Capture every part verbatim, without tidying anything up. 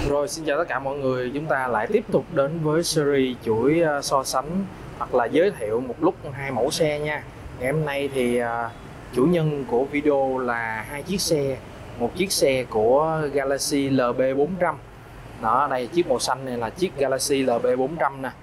Rồi, xin chào tất cả mọi người, chúng ta lại tiếp tục đến với series chuỗi uh, so sánh hoặc là giới thiệu một lúc hai mẫu xe nha. Ngày hôm nay thì uh, chủ nhân của video là hai chiếc xe, một chiếc xe của Galaxy L B bốn trăm. Đó, đây chiếc màu xanh này là chiếc Galaxy L B bốn trăm nè.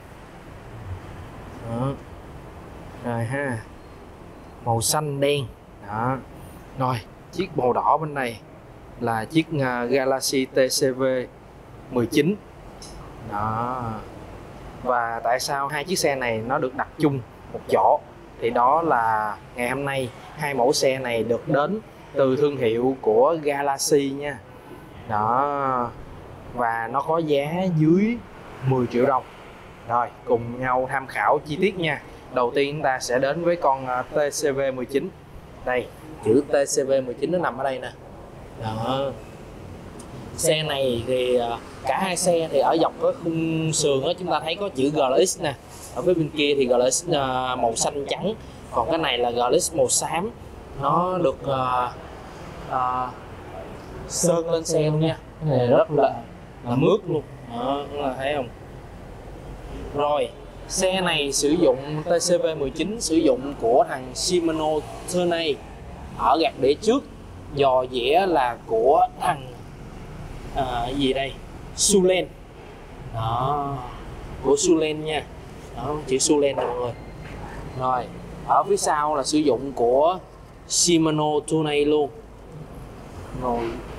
Đó. Rồi ha, màu xanh đen. Đó. Rồi, chiếc màu đỏ bên này là chiếc Galaxy T C V mười chín. Đó. Và tại sao hai chiếc xe này nó được đặt chung một chỗ? Thì đó là ngày hôm nay hai mẫu xe này được đến từ thương hiệu của Galaxy nha. Đó. Và nó có giá dưới mười triệu đồng. Rồi, cùng nhau tham khảo chi tiết nha. Đầu tiên chúng ta sẽ đến với con T C V mười chín. Đây, chữ T C V mười chín nó nằm ở đây nè. Đó. Xe này thì cả hai xe thì ở dọc cái khung sườn đó chúng ta thấy có chữ G L X nè. Ở phía bên kia thì G L X màu xanh trắng, còn cái này là G L X màu xám. Nó được uh, uh, sơn lên xe luôn nha. Cái này rất là là mướt luôn. Đó, là thấy không? Rồi, xe này sử dụng T C V mười chín sử dụng của thằng Shimano Tourney ở gạt đĩa trước, dò dĩa là của thằng à, gì đây, Sulen. Đó, của Sulen nha. Đó, chữ Sulen nè mọi người. Rồi, ở phía sau là sử dụng của Shimano Tourney luôn. Rồi,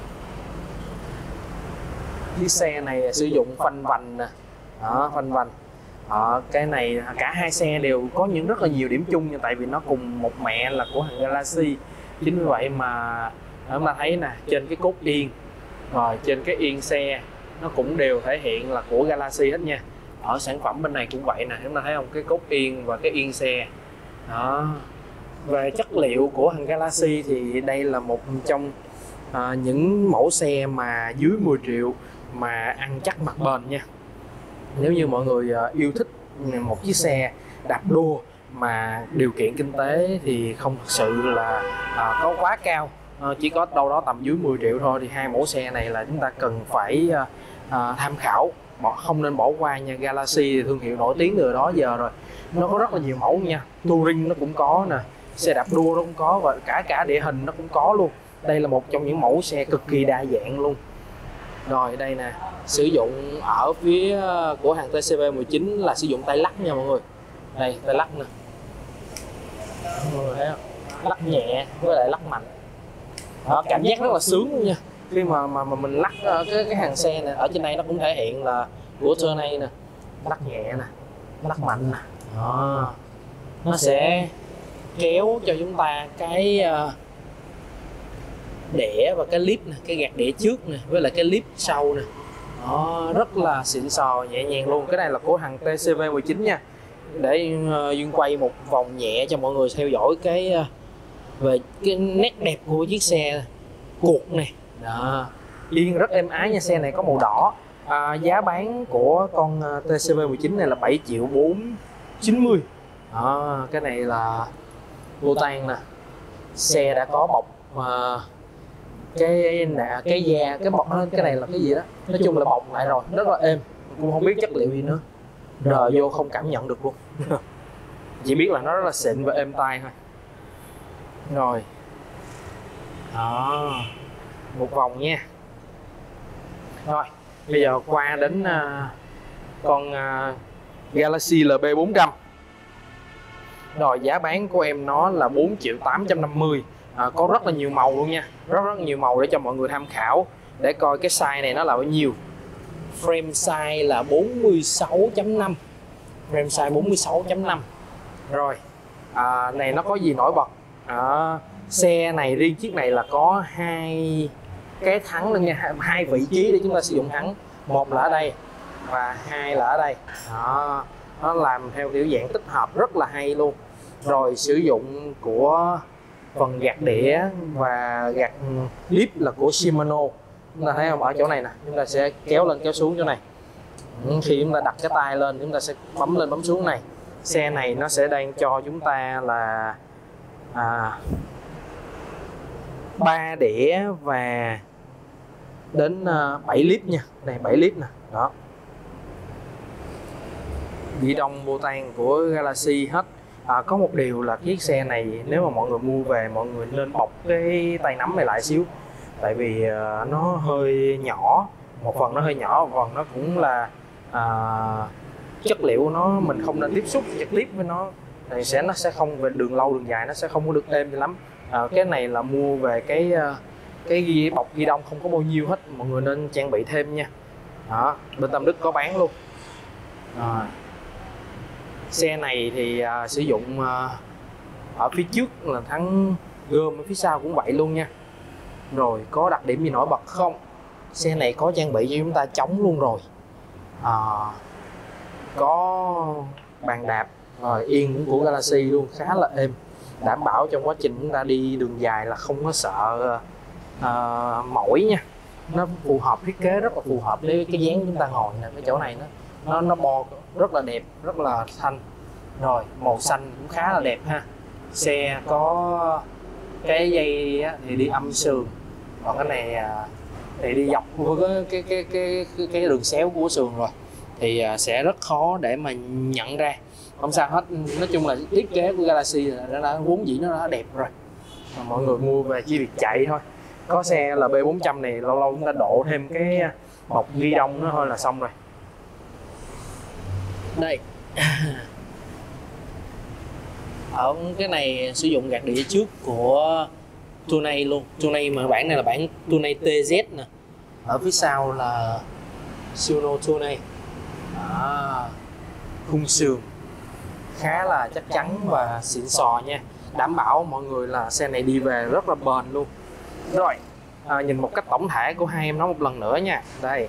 chiếc xe này sử dụng phanh vành nè. Đó, phanh vành. Đó, cái này cả hai xe đều có những rất là nhiều điểm chung nha, tại vì nó cùng một mẹ là của thằng Galaxy. Chính vì vậy mà chúng ta thấy nè, trên cái cốt yên, rồi trên cái yên xe nó cũng đều thể hiện là của Galaxy hết nha. Ở sản phẩm bên này cũng vậy nè, chúng ta thấy không, cái cốt yên và cái yên xe. Đó. Về chất liệu của thằng Galaxy thì đây là một trong à, những mẫu xe mà dưới mười triệu mà ăn chắc mặt bền nha. Nếu như mọi người yêu thích một chiếc xe đạp đua mà điều kiện kinh tế thì không thực sự là à, có quá cao, à, chỉ có đâu đó tầm dưới mười triệu thôi, thì hai mẫu xe này là chúng ta cần phải à, à, tham khảo, không nên bỏ qua nha. Galaxy thì thương hiệu nổi tiếng từ đó giờ rồi, nó có rất là nhiều mẫu nha. Touring nó cũng có nè, xe đạp đua nó cũng có, và cả cả địa hình nó cũng có luôn. Đây là một trong những mẫu xe cực kỳ đa dạng luôn. Rồi đây nè, sử dụng ở phía của hàng T C V mười chín là sử dụng tay lắc nha mọi người. Đây, tay lắc nè. Mọi người thấy không? Lắc nhẹ với lại lắc mạnh. Đó, cảm giác rất là sướng luôn nha. Khi mà mà, mà mình lắc cái cái hàng xe này, ở trên đây nó cũng thể hiện là của Tourney nè. Lắc nhẹ nè, lắc mạnh nè. Đó. Nó sẽ kéo cho chúng ta cái uh, đĩa và cái clip nè, cái gạt đĩa trước nè, với lại cái clip sau nè. Đó, rất là xịn sò, nhẹ nhàng luôn. Cái này là của thằng T C V mười chín nha. Để uh, Duyên quay một vòng nhẹ cho mọi người theo dõi cái uh, về cái nét đẹp của chiếc xe cuộc này. Đó, yên rất êm ái nha. Xe này có màu đỏ. À, giá bán của con uh, T C V mười chín này là bảy triệu bốn trăm chín mươi. Đó, cái này là vô tan nè. Xe đã có bọc uh, cái nè, cái da, cái bọc, cái này là cái gì đó, nói chung là bọc lại rồi, rất là êm, cũng không biết chất liệu gì nữa, rờ vô không cảm nhận được luôn. Chỉ biết là nó rất là xịn và êm tai thôi. Rồi đó, một vòng nha. Rồi bây giờ qua đến uh, con uh, Galaxy L B bốn trăm. Rồi giá bán của em nó là bốn triệu tám trăm năm mươi. À, có rất là nhiều màu luôn nha, rất rất nhiều màu để cho mọi người tham khảo, để coi cái size này nó là bao nhiêu. Frame size là bốn mươi sáu chấm năm, frame size bốn mươi sáu chấm năm. Rồi à, này nó có gì nổi bật? À, xe này riêng chiếc này là có hai cái thắng luôn nha, hai vị trí để chúng ta sử dụng thắng, một là ở đây và hai là ở đây. Đó, nó làm theo kiểu dạng tích hợp rất là hay luôn. Rồi sử dụng của phần gạt đĩa và gạt clip là của Shimano. Chúng ta thấy không, ở chỗ này nè, chúng ta sẽ kéo lên kéo xuống chỗ này. Khi chúng ta đặt cái tay lên, chúng ta sẽ bấm lên bấm xuống này. Xe này nó sẽ đang cho chúng ta là à, ba đĩa và đến uh, bảy lít nha. Này bảy lít nè. Đó. Ghi đông bô tan của Galaxy hết. À, có một điều là chiếc xe này nếu mà mọi người mua về, mọi người nên bọc cái tay nắm này lại xíu. Tại vì uh, nó hơi nhỏ, một phần nó hơi nhỏ, một phần nó cũng là uh, chất liệu nó mình không nên tiếp xúc trực tiếp với nó, thì sẽ nó sẽ không về đường lâu đường dài nó sẽ không có được êm cho lắm. À, cái này là mua về cái cái ghi bọc ghi đông không có bao nhiêu hết, mọi người nên trang bị thêm nha. Đó, bên Tâm Đức có bán luôn. À, xe này thì uh, sử dụng uh, ở phía trước là thắng gom, ở phía sau cũng vậy luôn nha. Rồi có đặc điểm gì nổi bật không? Xe này có trang bị cho chúng ta chống luôn rồi. À, có bàn đạp rồi, yên cũng của Galaxy luôn, khá là êm, đảm bảo trong quá trình chúng ta đi đường dài là không có sợ uh, mỏi nha. Nó phù hợp, thiết kế rất là phù hợp với cái dáng chúng ta ngồi nè. Cái chỗ này nó nó nó bo rất là đẹp, rất là thanh. Rồi màu xanh cũng khá là đẹp ha. Xe có cái dây thì đi âm sườn, còn cái này thì đi dọc với cái cái cái cái cái đường xéo của sườn rồi, thì sẽ rất khó để mà nhận ra. Không sao hết, nói chung là thiết kế của Galaxy là nó đã vốn dĩ nó đã đẹp rồi, mà mọi người mua về chỉ việc chạy thôi. Có xe là B bốn trăm này lâu lâu chúng ta độ thêm cái bọc ghi đông nó thôi là xong rồi. Đây ở cái này sử dụng gạt đĩa trước của Tournai luôn. Tournai mà bản này là bản Tournai tê zét nè. Ở phía sau là Suno Tournai. À, khung sườn khá là chắc chắn và xịn sò nha, đảm bảo mọi người là xe này đi về rất là bền luôn. Rồi à, nhìn một cách tổng thể của hai em nó một lần nữa nha. Đây,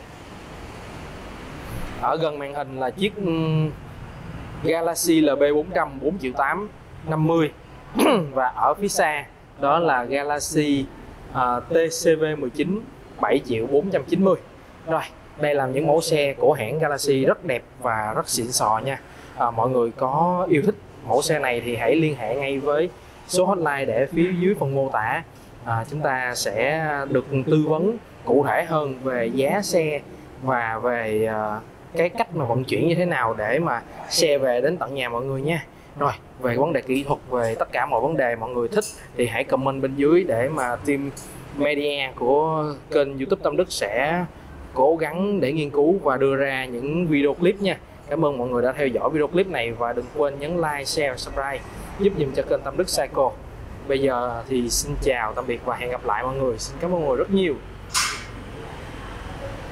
ở gần màn hình là chiếc um, Galaxy L B bốn trăm bốn triệu tám năm mươi và ở phía xa đó là Galaxy uh, tê xê vê mười chín bảy triệu bốn trăm chín mươi. Rồi đây là những mẫu xe của hãng Galaxy rất đẹp và rất xịn sò nha. À, mọi người có yêu thích mẫu xe này thì hãy liên hệ ngay với số hotline để phía dưới phần mô tả. À, chúng ta sẽ được tư vấn cụ thể hơn về giá xe và về uh, cái cách mà vận chuyển như thế nào để mà xe về đến tận nhà mọi người nha. Rồi về vấn đề kỹ thuật, về tất cả mọi vấn đề mọi người thích thì hãy comment bên dưới để mà team media của kênh YouTube Tâm Đức sẽ cố gắng để nghiên cứu và đưa ra những video clip nha. Cảm ơn mọi người đã theo dõi video clip này và đừng quên nhấn like, share và subscribe giúp dùm cho kênh Tâm Đức Cycle. Bây giờ thì xin chào tạm biệt và hẹn gặp lại mọi người. Xin cảm ơn mọi người rất nhiều.